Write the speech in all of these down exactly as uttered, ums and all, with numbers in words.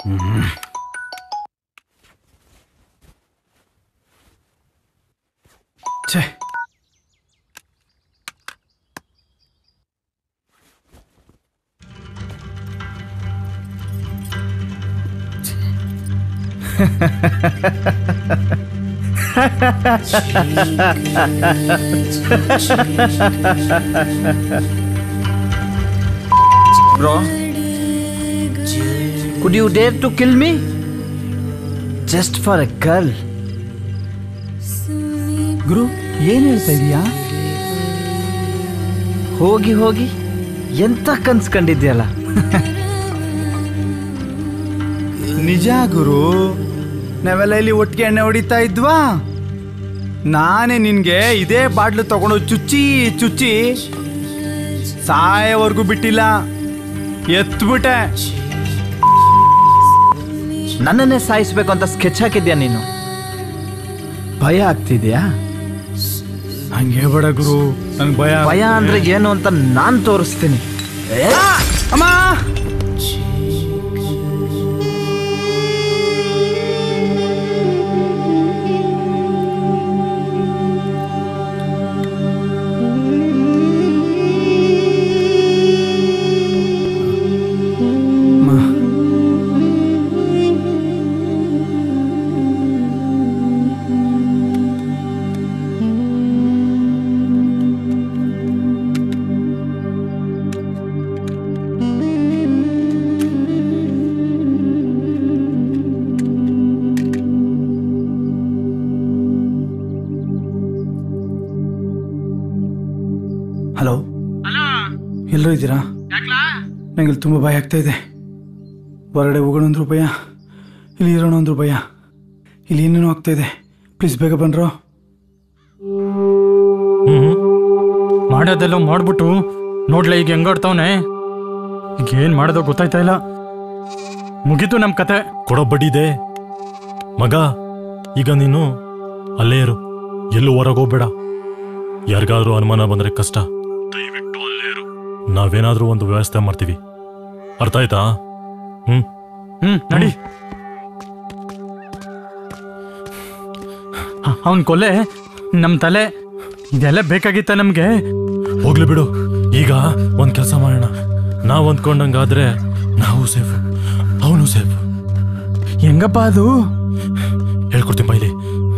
ಛೇ, Bro, could you dare to kill me? Just for a girl. ಗುರು ಏನ್ ಹೇಳ್ತಾ ಇದೀಯಾ? ಹೋಗಿ ಹೋಗಿ ಎಂತ ಕನ್ಸ್ಕೊಂಡಿದ್ಯಲ್ಲ. ನಿಜ ಗುರು, ನಾವೆಲ್ಲ ಇಲ್ಲಿ ಒಟ್ಟಿಗೆ ಎಣ್ಣೆ ಹೊಡಿತಾ ಇದ್ವಾ. ನಾನೇ ನಿನ್ಗೆ ಇದೇ ಬಾಟ್ಲು ತಗೊಂಡು ಚುಚ್ಚಿ ಚುಚ್ಚಿ ಸಾಯವರೆಗೂ ಬಿಟ್ಟಿಲ್ಲ, ಎತ್ಬಿಟ್ಟೆ. ನನ್ನನ್ನೇ ಸಾಯಿಸ್ಬೇಕು ಅಂತ ಸ್ಕೆಚ್ ಹಾಕಿದ್ಯಾ ನೀನು? ಭಯ ಆಗ್ತಿದ್ಯಾ? ಹಂಗೆ ಬೇಡ ಗುರು, ನಂಗೆ ಭಯ. ಭಯ ಅಂದ್ರೆ ಏನು ಅಂತ ನಾನ್ ತೋರಿಸ್ತೀನಿ. ಅಮ್ಮ, ಹಲೋ, ಎಲ್ಲರೂ ಇದ್ದೀರಾ? ನಂಗೆ ಇಲ್ಲಿ ತುಂಬ ಭಯ ಆಗ್ತಾ ಇದೆ. ಹೊರಗಡೆ ಹೋಗೋಣ ಅಂದ್ರು ಭಯ, ಇಲ್ಲಿ ಇರೋಣ ಅಂದ್ರು ಭಯ, ಇಲ್ಲಿ ಏನೇನೋ ಆಗ್ತಾ ಇದೆ. ಪ್ಲೀಸ್ ಬೇಗ ಬನ್ರೋ. ಹ್ಮ್ ಮಾಡೋದೆಲ್ಲ ಮಾಡ್ಬಿಟ್ಟು ನೋಡ್ಲ ಈಗ ಹೆಂಗಾಡ್ತಾವನೆ. ಈಗ ಏನ್ ಮಾಡೋದೋ ಗೊತ್ತಾಯ್ತಾ ಇಲ್ಲ. ಮುಗೀತು ನಮ್ ಕತೆ. ಕೊಡೋ ಬಡ್ಡಿದೆ ಮಗ. ಈಗ ನೀನು ಅಲ್ಲೇ ಇರು, ಎಲ್ಲೂ ಹೊರಗೋಗ್ಬೇಡ. ಯಾರಿಗಾದ್ರೂ ಅನುಮಾನ ಬಂದ್ರೆ ಕಷ್ಟ. ದಯವಿಟ್ಟು ಅಲ್ಲೇ ಇರು. ನಾವೇನಾದ್ರೂ ಒಂದು ವ್ಯವಸ್ಥೆ ಮಾಡ್ತೀವಿ, ಅರ್ಥ ಆಯ್ತಾ? ಹ್ಮ್ ಹ್ಮ್ ನಡಿ. ಅವನ್ ಕೊಲೆ ನಮ್ ತಲೆ, ಇದೆಲ್ಲ ಬೇಕಾಗಿತ್ತ ನಮ್ಗೆ? ಹೋಗ್ಲಿ ಬಿಡು. ಈಗ ಒಂದ್ ಕೆಲಸ ಮಾಡೋಣ. ನಾವ್ ಅಂದ್ಕೊಂಡಂಗಾದ್ರೆ ನಾವು ಸೇಫ್, ಅವನು ಸೇಫ್. ಹೆಂಗಪ್ಪ ಅದು? ಹೇಳ್ಕೊಡ್ತೀನಿ ಬೈಲಿ.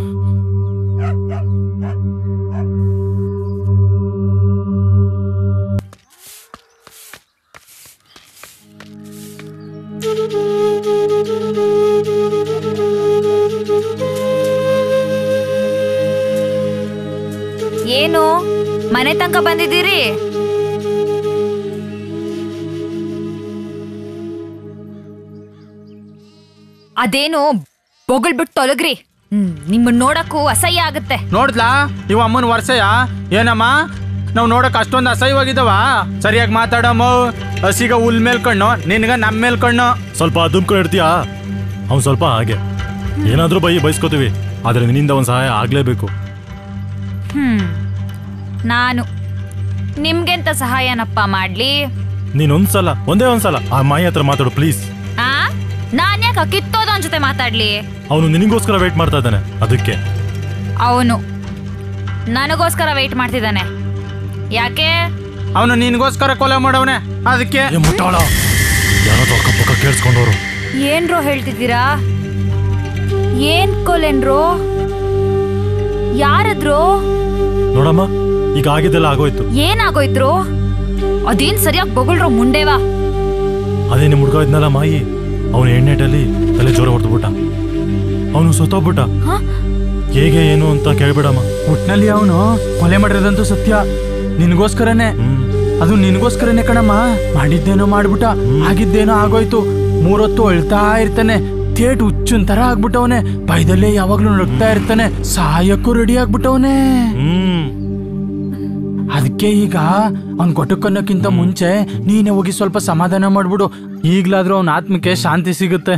ಏನು ಮನೆ ತನಕ ಬಂದಿದ್ದೀರಿ? ಅದೇನು ಬೊಗಳ್ಬಿಟ್ಟು ತೊಲಗ್ರಿ. ಹ್ಮ್ ನಿಮ್ಮನ್ನ ನೋಡಕ್ಕೂ ಅಸಹ್ಯ ಆಗುತ್ತೆ. ನೋಡ್ಲಾ ಇವ ಅಮ್ಮನ ವರ್ಷಯ ಏನಮ್ಮ? ನಾವ್ ನೋಡಕ್ ಅಷ್ಟೊಂದು ಅಸಹ್ಯವಾಗಿದ್ದವ? ಸರಿಯಾಗಿ ಮಾತಾಡಮ್ಮ. ಹಸಿಗ ಹುಲ್ ಮೇಲ್ ಕಣ್ಣು, ನಿನ್ಗ ನಮ್ ಮೇಲ್ ಕಣ್ಣು. ಸ್ವಲ್ಪ ದುಮ್ಕೊಂಡು ಇಡ್ತೀಯಾ? ಅವ್ನು ಸ್ವಲ್ಪ ಹಾಗೆ. ಏನಾದ್ರೂ ಬೈ ಬಯಸ್ಕೋತೀವಿ, ಆದ್ರೆ ನಿನ್ನಿಂದ ಒಂದ್ ಸಹಾಯ ಆಗ್ಲೇಬೇಕು. ಹ್ಮ್ ನಾನು ನಿಮ್ಗೆಂತ ಸಹಾಯನಪ್ಪ ಮಾಡ್ಲಿ? ನೀನೊಂದ್ಸಲ, ಒಂದೇ ಒಂದ್ಸಲ ಆ ಮಾಯಿ ಹತ್ರ ಮಾತಾಡು ಪ್ಲೀಸ್. ಆ ನಾನ್ ಯಾಕ ಕಿತ್ತೋದವನ್ ಜೊತೆ ಮಾತಾಡ್ಲಿ? ಅವನು ನಿನಗೋಸ್ಕರ ವೇಟ್ ಮಾಡ್ತಾ ಇದ್ದಾನೆ, ಅದಕ್ಕೆ. ಅವನು ನನಗೋಸ್ಕರ ವೇಟ್ ಮಾಡ್ತಿದ್ದಾನೆ. ಯಾಕೆ? ಅವನು ನಿನ್ಗೋಸ್ಕರ ಕೊಲೆ ಮಾಡವನೆ, ಅದಕ್ಕೆ. ಮುಟ್ಟಾಳ, ಯಾರೋ ಅಕ್ಕಪಕ್ಕ ಕೇಳಿಸ್ಕೊಂಡವ್ರು. ಏನ್ರೋ ಹೇಳ್ತಿದ್ದೀರಾ? ಏನ್ ಕೊಲೆನ್ರೋ? ಯಾರದ್ರು? ನೋಡಮ್ಮ, ಈಗ ಆಗಿದ್ದೆಲ್ಲ ಆಗೋಯ್ತು. ಏನಾಗೋಯ್ತ್ರು? ಅದೇನ್ ಸರಿಯಾಗಿ ಬೊಗಳ್ರೋ ಮುಂಡೇವಾ? ಅದೇ ನಿಮ್ ಹುಡ್ಗ ಇದ್ನಲ್ಲ ಮಾಯಿ, ಅವನ ಎಣ್ಣೆಟಲ್ಲಿ ತಲೆ ಜೋರ ಹೊಡೆದ್ಬಿಟ್ಟ. ಅವನು ಸತ್ತೋಗ್ಬಿಟ್ಟ. ಹೇಗೆ ಏನು ಅಂತ ಕೇಳ್ಬೇಡಮ್ಮ. ಒಟ್ನಲ್ಲಿ ಅವನು ಕೊಲೆ ಮಾಡಿರೋದಂತೂ ಸತ್ಯ. ನಿನ್ಗೋಸ್ಕರನೇ, ಅದು ನಿನ್ಗೋಸ್ಕರನೇ ಕಣಮ್ಮ. ಮಾಡಿದ್ದೇನೋ ಮಾಡ್ಬಿಟ್ಟ, ಆಗಿದ್ದೇನೋ ಆಗೋಯ್ತು. ಮೂರೊತ್ತು ಅಳ್ತಾ ಇರ್ತಾನೆ, ಥೇಟ್ ಹುಚ್ಚನ್ ತರ ಆಗ್ಬಿಟ್ಟವನೆ. ಬೈದಲ್ಲೇ ಯಾವಾಗ್ಲೂ ನಡ್ತಾ ಇರ್ತಾನೆ, ಸಾಯಕ್ಕೂ ರೆಡಿ ಆಗ್ಬಿಟ್ಟವನೆ. ಅದಕ್ಕೆ ಈಗ ಅವ್ನ್ ಕೊಟ್ಟಕ್ಕನ್ನಕ್ಕಿಂತ ಮುಂಚೆ ನೀನೇ ಹೋಗಿ ಸ್ವಲ್ಪ ಸಮಾಧಾನ ಮಾಡ್ಬಿಡು. ಈಗ್ಲಾದ್ರೂ ಅವನ ಆತ್ಮಕ್ಕೆ ಶಾಂತಿ ಸಿಗುತ್ತೆ.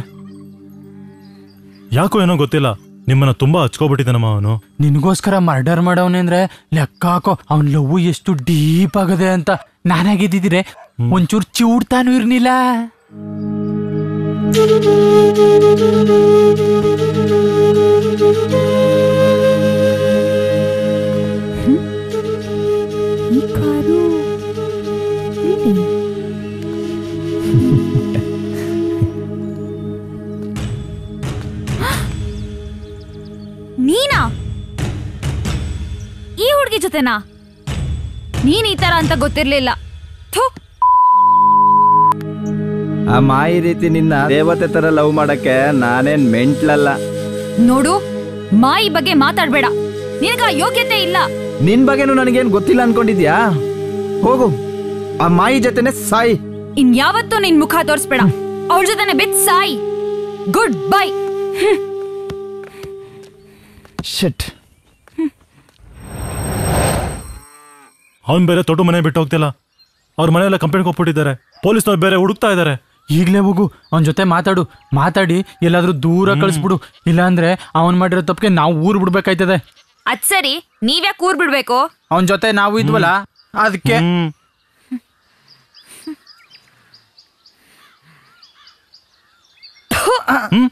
ಯಾಕೋ ಏನೋ ಗೊತ್ತಿಲ್ಲ, ನಿಮ್ಮನ್ನ ತುಂಬಾ ಹಚ್ಕೋಬಿಟ್ಟಿದ್ದಾನಮ್ಮ ಅವನು. ನಿನ್ಗೋಸ್ಕರ ಮರ್ಡರ್ ಮಾಡವನೆ ಅಂದ್ರೆ ಲೆಕ್ಕ ಹಾಕೋ. ಅವನ್ ಲವ್ ಎಷ್ಟು ಡೀಪ್ ಆಗದೆ ಅಂತ. ನಾನಾಗಿದ್ದಿದ್ರೆ ಒಂಚೂರು ಚೂಡ್ತಾನು ಇರ್ನಿಲ್ಲ. ಈ ಕಾರು ಇಲ್ಲಿ. ನೀನಾ ಈ ಹುಡುಗಿ ಜೊತೆನಾ? ನೀನ್ ಈ ತರ ಅಂತ ಗೊತ್ತಿರ್ಲಿಲ್ಲ. ಥು. ಆ ಮಾಯಿ ರೀತಿ ನಿನ್ನ ದೇವತೆ ತರ ಲವ್ ಮಾಡಕ್ಕೆ ನಾನೇನ್ ಮೆಂಟ್ಲಲ್ಲ. ನೋಡು, ಮಾಯಿ ಬಗ್ಗೆ ಮಾತಾಡ್ಬೇಡ. ನಿನಗ ಯೋಗ್ಯತೆ ಇಲ್ಲ. ನಿನ್ ಬಗ್ಗೆನೂ ನನಗೇನ್ ಗೊತ್ತಿಲ್ಲ ಅನ್ಕೊಂಡಿದ್ಯಾ? ಹೋಗು, ಆ ಮಾಯಿ ಜೊತೆನೆ ಸಾಯಿ. ಇನ್ಯಾವತ್ತೂ ನಿನ್ ಮುಖ ತೋರಿಸ್ಬೇಡ. ಅವಳ ಜೊತೆನೆ ಬಿತ್ ಸಾಯಿ. Good bye. ಶಿಟ್. ಅವನ್ ಬೇರೆ ತೊಟ್ಟು ಮನೆ ಬಿಟ್ಟು ಹೋಗ್ತಿಲ್ಲ. ಅವ್ರ ಮನೆಯೆಲ್ಲ ಕಂಪ್ಲೇಂಟ್ ಕೊಟ್ಬಿಟ್ಟಿದ್ದಾರೆ. ಪೊಲೀಸ್ನವ್ರು ಬೇರೆ ಹುಡುಕ್ತಾ ಇದ್ದಾರೆ. ಈಗಲೇ ಹೋಗು, ಅವನ ಜೊತೆ ಮಾತಾಡು. ಮಾತಾಡಿ ಎಲ್ಲಾದ್ರೂ ದೂರ ಕಳಿಸ್ಬಿಡು. ಇಲ್ಲಾಂದ್ರೆ ಅವನ್ ಮಾಡಿರೋ ತಪ್ಪಿಗೆ ನಾವು ಊರ್ ಬಿಡ್ಬೇಕಾಯ್ತದೆ. ಅದ್ ಸರಿ, ನೀವ್ಯಾಕೆ ಊರ್ ಬಿಡ್ಬೇಕು? ಅವನ ಜೊತೆ ನಾವು ಇದ್ವಲ್ಲ, ಅದಕ್ಕೆ. ಹ್ಮ್ ಹ್ಮ್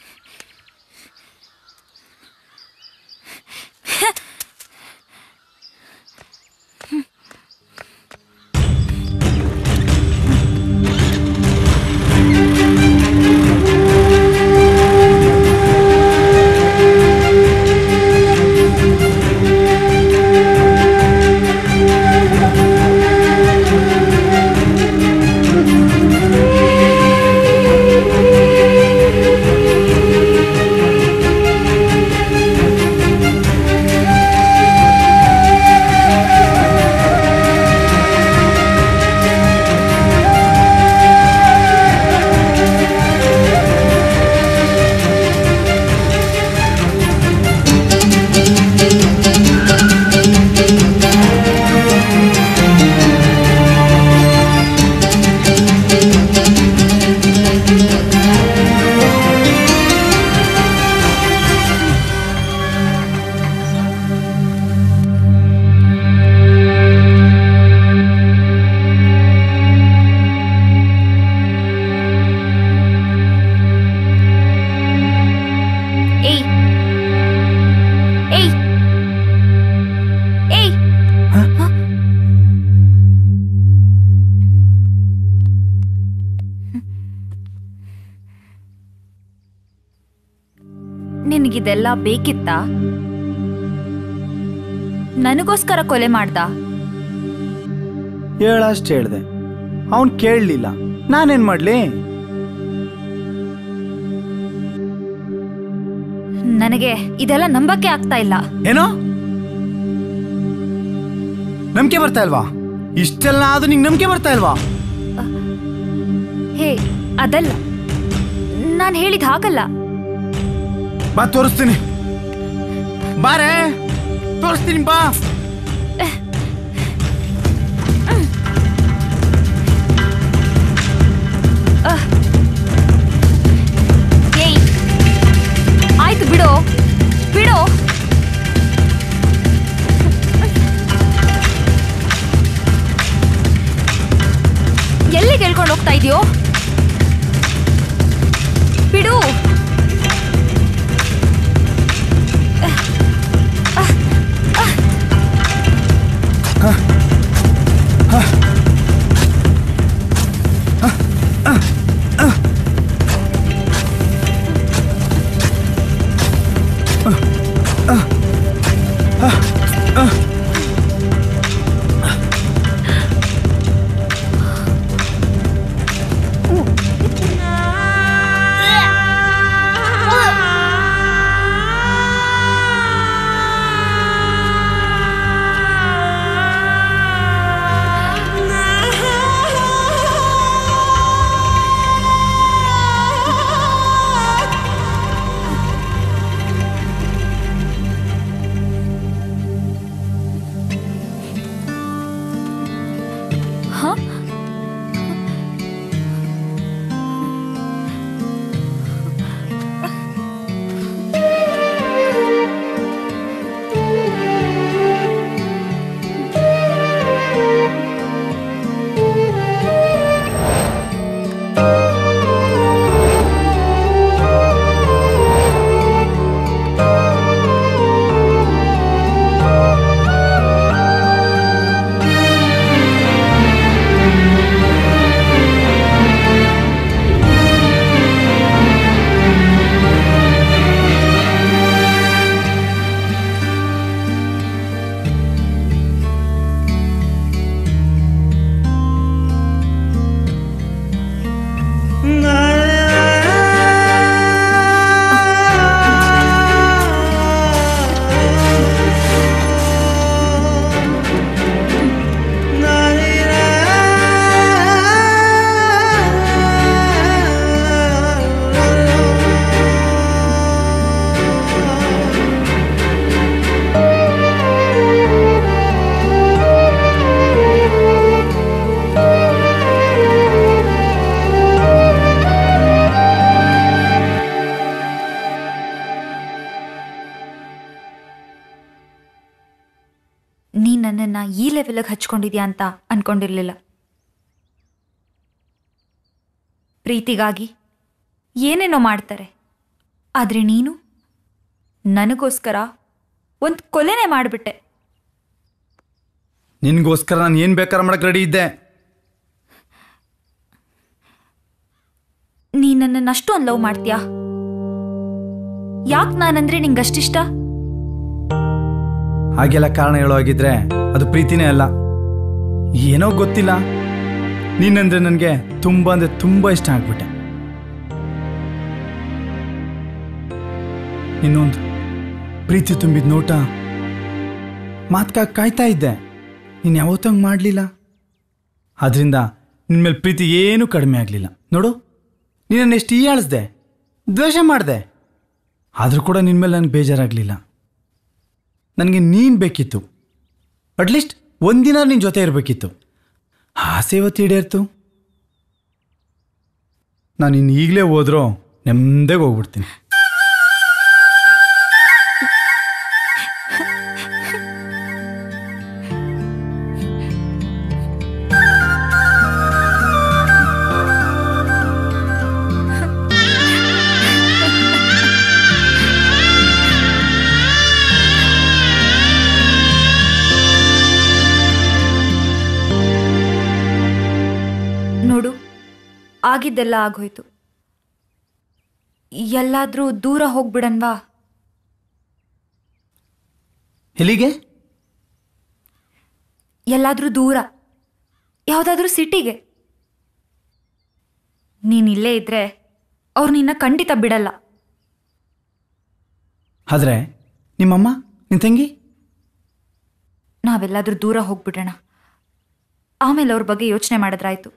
ನಿನಗಿದೆಲ್ಲ ಬೇಕಿತ್ತ? ನನಗೋಸ್ಕರ ಕೊಲೆ ಮಾಡ್ದ? ಹೇಳಷ್ಟು ಹೇಳ್ದೆ, ಅವನ್ ಕೇಳಲಿಲ್ಲ. ನಾನೇನ್ ಮಾಡ್ಲಿ? ನನಗೆ ಇದೆಲ್ಲ ನಂಬಕ್ಕೆ ಆಗ್ತಾ ಇಲ್ಲ. ಏನೋ ನಂಬಿಕೆ ಬರ್ತಾ ಇಲ್ವಾ? ಇಷ್ಟೆಲ್ಲ ಆದ್ರೂ ನಿಂಗೆ ನಂಬಿಕೆ ಬರ್ತಾ ಇಲ್ವಾ? ಹೇ, ಅದಲ್ಲ, ನಾನು ಹೇಳಿದ ಹಾಗಲ್ಲ. ಬಾ ತೋರಿಸ್ತೀನಿ. ಬಾರೆ ತೋರಿಸ್ತೀನಿ, ಬಾ. ಏಯ್, ಆಯ್ತು ಬಿಡು ಬಿಡು. ಎಲ್ಲಿ ಕೇಳ್ಕೊಂಡು ಹೋಗ್ತಾ ಇದೆಯೋ? ಬಿಡು. ನೀ ನನ್ನನ್ನು ಈ ಲೆವೆಲ್ಗೆ ಹಚ್ಕೊಂಡಿದ್ಯಾ ಅಂತ ಅನ್ಕೊಂಡಿರ್ಲಿಲ್ಲ. ಪ್ರೀತಿಗಾಗಿ ಏನೇನೋ ಮಾಡ್ತಾರೆ, ಆದರೆ ನೀನು ನನಗೋಸ್ಕರ ಒಂದು ಕೊಲೆನೇ ಮಾಡಿಬಿಟ್ಟೆ. ನಿನಗೋಸ್ಕರ ನಾನು ಏನು ಬೇಕಾದ್ರೆ ಮಾಡಕ್ಕೆ ರೆಡಿ ಇದ್ದೆ. ನೀ ನನ್ನನ್ನು ಅಷ್ಟೊಂದು ಲವ್ ಮಾಡ್ತೀಯಾ? ಯಾಕೆ ನಾನಂದ್ರೆ ನಿಂಗಷ್ಟಿಷ್ಟ? ಹಾಗೆಲ್ಲ ಕಾರಣ ಹೇಳೋ ಹಾಗಿದ್ರೆ ಅದು ಪ್ರೀತಿನೇ ಅಲ್ಲ. ಏನೋ ಗೊತ್ತಿಲ್ಲ, ನೀನಂದ್ರೆ ನನಗೆ ತುಂಬ ಅಂದರೆ ತುಂಬ ಇಷ್ಟ ಆಗ್ಬಿಟ್ಟೆ. ಇನ್ನೊಂದು ಪ್ರೀತಿ ತುಂಬಿದ ನೋಟ ಮಾತ್ಕಾಗಿ ಕಾಯ್ತಾ ಇದ್ದೆ. ನೀನು ಯಾವತ್ತಂಗೆ ಮಾಡಲಿಲ್ಲ. ಆದ್ರಿಂದ ನಿನ್ನ ಮೇಲೆ ಪ್ರೀತಿ ಏನೂ ಕಡಿಮೆ ಆಗಲಿಲ್ಲ. ನೋಡು, ನೀನನ್ನು ಎಷ್ಟು ಹೀಯಾಳಿಸ್ದೆ, ದ್ವೇಷ ಮಾಡಿದೆ, ಆದರೂ ಕೂಡ ನಿನ್ನ ಮೇಲೆ ನನಗೆ ಬೇಜಾರಾಗಲಿಲ್ಲ. ನನಗೆ ನೀನು ಬೇಕಿತ್ತು. ಅಟ್ಲೀಸ್ಟ್ ಒಂದಿನ ನಿನ್ನ ಜೊತೆ ಇರಬೇಕಿತ್ತು. ಆಸೆ ಇವತ್ತು ಈಡೇರ್ತು. ನಾನು ಇನ್ನು ಈಗಲೇ ಹೋದ್ರೂ ನೆಮ್ಮದಿಗೆ ಹೋಗ್ಬಿಡ್ತೀನಿ. ನೋಡು, ಆಗಿದ್ದೆಲ್ಲ ಆಗೋಯ್ತು. ಎಲ್ಲಾದ್ರೂ ದೂರ ಹೋಗ್ಬಿಡನ್ವಾ? ಎಲ್ಲಿಗೆ? ಎಲ್ಲಾದ್ರೂ ದೂರ, ಯಾವುದಾದ್ರೂ ಸಿಟಿಗೆ. ನೀನಿಲ್ಲೇ ಇದ್ರೆ ಅವ್ರು ನಿನ್ನ ಖಂಡಿತ ಬಿಡಲ್ಲ. ಆದರೆ ನಿಮ್ಮಮ್ಮ, ನಿನ್ನ ತಂಗಿ? ನಾವೆಲ್ಲಾದ್ರೂ ದೂರ ಹೋಗ್ಬಿಡೋಣ, ಆಮೇಲೆ ಅವ್ರ ಬಗ್ಗೆ ಯೋಚನೆ ಮಾಡಿದ್ರಾಯ್ತು.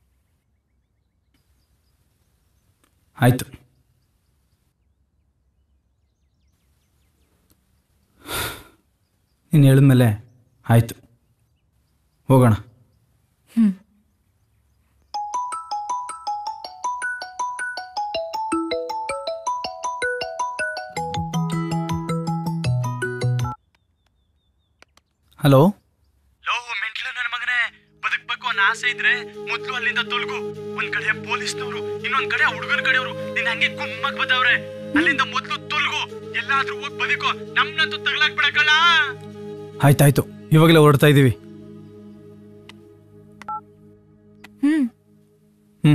ಆಯಿತು. ನೀನು ಹೇಳಿದ್ಮೇಲೆ ಆಯಿತು, ಹೋಗೋಣ. ಹ್ಞೂ. ಹಲೋ. ಲೋ ಮೆಂಟ್ಲು ನನ್ನ ಮಗನೇ, ಬದುಕ್ಬೇಕು ಅನ್ನೋ ಆಸೆ ಇದ್ರೆ ಮೊದ್ಲು ಅಲ್ಲಿಂದ ತೊಲಗು. ಒಂದ್ ಕಡೆ ಪೊಲೀಸ್ನವರು, ಇನ್ನೊಂದ್ ಕಡೆ ಹುಡುಗರ ಕಡೆಯವರು ನಿನ್ನ ಹಂಗೆ ಗುಮ್ಮಕ್ ಬದವ್ರೆ. ಅಲ್ಲಿಂದ ಮೊದ್ಲು ತೊಲಗು, ಎಲ್ಲಾದ್ರೂ ಹೋಗಿ ಬದುಕೋ, ನಮ್ನಂತೂ ತಗ್ಲಾಕ್ ಬಿಡಕಲ್ಲ. ಆಯ್ತಾಯ್ತು, ಇವಾಗಲೇ ಹೊರಡ್ತಾ ಇದ್ದೀವಿ. ಹ್ಮ್ ಹ್ಞೂ.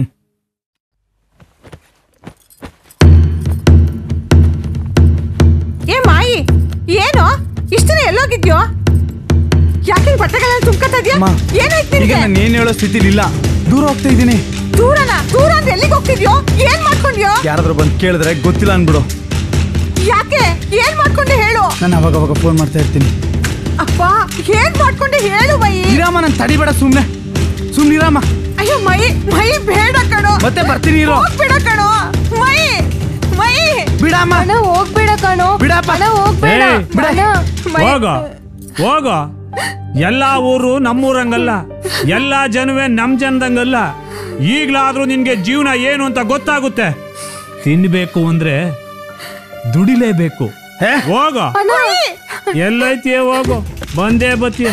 ಏ ಮಾಯಿ, ಏನು ಇಷ್ಟನೇ ಎಲ್ಲೋಗಿದ್ಯೋ? ಯಾಕೆ ಬಟ್ಟೆಗಳನ್ನ ತುಂಬ್ಕೊತಾ ಇದೀಯಾ? ಏನಾಯ್ತು ಈಗ ನಿನಗೆ? ನಾನು ಏನು ಹೇಳೋ ಸ್ಥಿತಿಲಿ ಇಲ್ಲ, ದೂರ ಹೋಗ್ತಾ ಇದ್ದೀನಿ. ದೂರನ ದೂರ ಅಂದ್ರೆ ಎಲ್ಲಿಗೆ ಹೋಗ್ತಿದ್ಯೋ? ಏನ್ ಮಾಡ್ಕೊಂಡ್ಯೋ? ಯಾರಾದ್ರೂ ಬಂದು ಕೇಳಿದ್ರೆ ಗೊತ್ತಿಲ್ಲ ಅನ್ಬಿಡು. ಯಾಕೆ? ಏನ್ ಮಾಡ್ಕೊಂಡೆ ಹೇಳು. ನಾನು ಅವಾಗ ಅವಾಗ ಫೋನ್ ಮಾಡ್ತಾ ಇರ್ತೀನಿ. ಅಪ್ಪ, ಏನ್ ಮಾಡ್ಕೊಂಡೆ ಹೇಳು ಮೈ. ಇರಾಮ, ನಾನು ತಡಿಬೇಡ, ಸುಮ್ಮನೆ ಸುಮ್ಮನಿರಾಮ. ಅಯ್ಯೋ ಮೈ, ಮೈ ಬೇಡ ಕಣೋ. ಮತ್ತೆ ಬರ್ತೀನಿ ಇರೋ. ಹೋಗ್ಬೇಡ ಕಣೋ ಮೈ, ಮೈ ಬಿಡಮ್ಮ. ಹೋಗ್ಬೇಡ ಕಣೋ. ಬಿಡಪ್ಪ. ಹೋಗ್ಬೇಡ. ಏಯ್, ಮೈ. ಹೋಗ ಹೋಗ. ಎಲ್ಲಾ ಊರು ನಮ್ಮೂರಂಗಲ್ಲ, ಎಲ್ಲಾ ಜನವೇ ನಮ್ ಜನದಂಗಲ್ಲ. ಈಗ್ಲಾದ್ರೂ ನಿನ್ಗೆ ಜೀವನ ಏನು ಅಂತ ಗೊತ್ತಾಗುತ್ತೆ. ತಿನ್ಬೇಕು ಅಂದ್ರೆ ದುಡಿಲೇಬೇಕು. ಹೋಗ, ಎಲ್ಲೈತಿಯೇ ಹೋಗು, ಬಂದೇ ಬತ್ತೀಯ.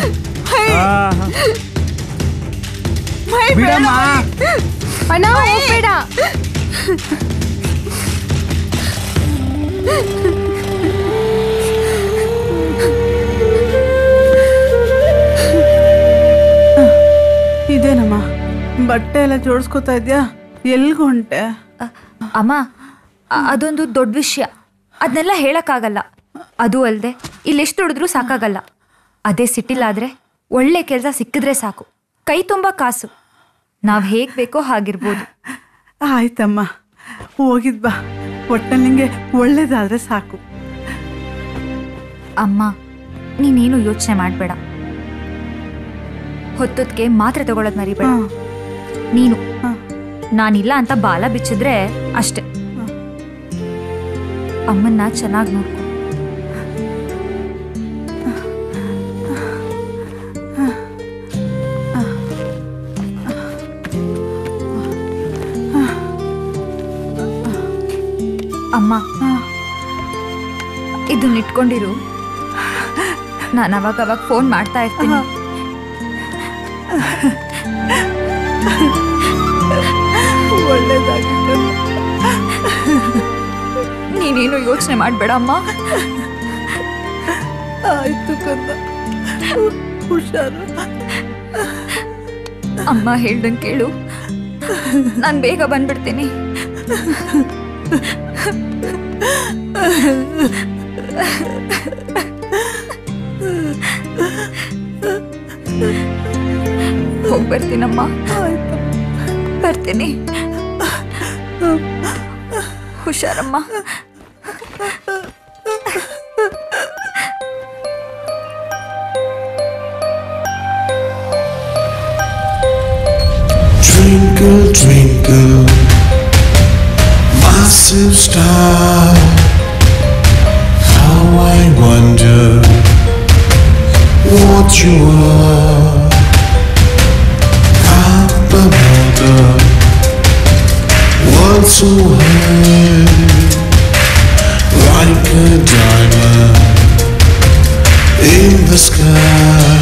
ಬಿಡಮ್ಮ. ಅಣ್ಣ ಹೋಗ್ಬೇಡ. ಇದೇನಮ್ಮ, ಬಟ್ಟೆ ಎಲ್ಲ ಜೋಡಿಸ್ಕೊತಾ ಇದ್ಯಾ? ಎಲ್ಗೆ ಹೊಂಟೆ? ಅಮ್ಮ, ಅ- ಅದೊಂದು ದೊಡ್ಡ ವಿಷಯ, ಅದನ್ನೆಲ್ಲ ಹೇಳಕ್ಕಾಗಲ್ಲ. ಅದು ಅಲ್ಲದೆ ಇಲ್ಲೆಷ್ಟು ದುಡಿದ್ರೂ ಸಾಕಾಗಲ್ಲ. ಅದೇ ಸಿಟ್ಟಿಲಾದ್ರೆ ಒಳ್ಳೆ ಕೆಲಸ ಸಿಕ್ಕಿದ್ರೆ ಸಾಕು, ಕೈ ತುಂಬ ಕಾಸು, ನಾವು ಹೇಗೆ ಬೇಕೋ ಹಾಗಿರ್ಬೋದು. ಆಯ್ತಮ್ಮ, ಹೋಗಿದ್ ಬಾ. ಒಟ್ಟಲ್ಲಿ ನಿಂಗೆ ಒಳ್ಳೇದಾದ್ರೆ ಸಾಕು. ಅಮ್ಮ, ನೀನೇನು ಯೋಚನೆ ಮಾಡಬೇಡ. ಹೊತ್ತೊತ್ತಿಗೆ ಮಾತ್ರೆ ತಗೊಳ್ಳೋದು ಮರಿಬೇಡ. ಹಾ. ನೀನು ಹಾ. ನಾನಿಲ್ಲ ಅಂತ ಬಾಲ ಬಿಚ್ಚಿದ್ರೆ ಅಷ್ಟೆ. ಅಮ್ಮನ್ನ ಚೆನ್ನಾಗಿ ನೋಡ್ಕೊ. ಅಮ್ಮ, ಇದನ್ನ ಇಟ್ಕೊಂಡಿರು. ನಾನು ಅವಾಗ ಅವಾಗ ಫೋನ್ ಮಾಡ್ತಾ ಇರ್ತೀನಿ. ಒಳ್ಳೇದಾಗಿ ನೀನೇನು ಯೋಚನೆ ಮಾಡಬೇಡ ಅಮ್ಮ. ಆಯ್ತು ಕಂದ, ಹುಷಾರು. ಅಮ್ಮ ಹೇಳ್ದಂಗೆ ಕೇಳು, ನಾನು ಬೇಗ ಬಂದ್ಬಿಡ್ತೀನಿ. ಹೋಗಿ ಬರ್ತೀನಮ್ಮ. ಬರ್ತೀನಿ, ಹುಷಾರಮ್ಮ. Twinkle, twinkle, massive star, how I wonder what you are. Up above the world so high, like a diamond in the sky.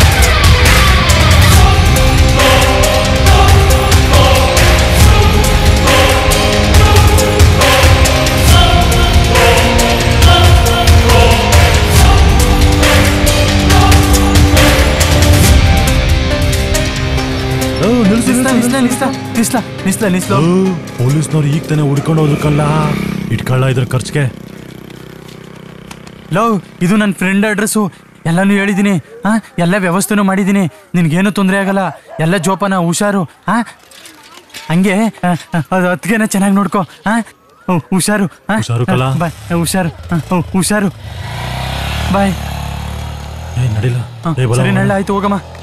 ಪೊಲೀಸ್ನವ್ರು ಈಗ ತಾನೆ ಹುಡ್ಕೊಂಡು ಹೋದ್ರಕ್ಕಲ್ಲ, ಇಟ್ಕೊಳ್ಳ ಇದ್ರ ಖರ್ಚಿಗೆ. ಲವ್, ಇದು ನನ್ನ ಫ್ರೆಂಡ್ ಅಡ್ರೆಸ್ಸು. ಎಲ್ಲನೂ ಹೇಳಿದ್ದೀನಿ, ಹಾಂ, ಎಲ್ಲ ವ್ಯವಸ್ಥೆನೂ ಮಾಡಿದ್ದೀನಿ. ನಿನ್ಗೇನು ತೊಂದರೆ ಆಗಲ್ಲ. ಎಲ್ಲ ಜೋಪಾನ, ಹುಷಾರು. ಹಾಂ, ಹಂಗೆ ಅದು ಅದಕ್ಕೇನ ಚೆನ್ನಾಗಿ ನೋಡ್ಕೊ. ಹಾಂ, ಹುಷಾರು. ಹುಷಾರು ಕಲ. ಬಾಯ್. ಹುಷಾರು. ಹುಷಾರು. ಬಾಯ್. ನಡಿಲ್ಲ. ಸರಿ, ನಳ್ಳ ಆಯ್ತು, ಹೋಗಮ್ಮ.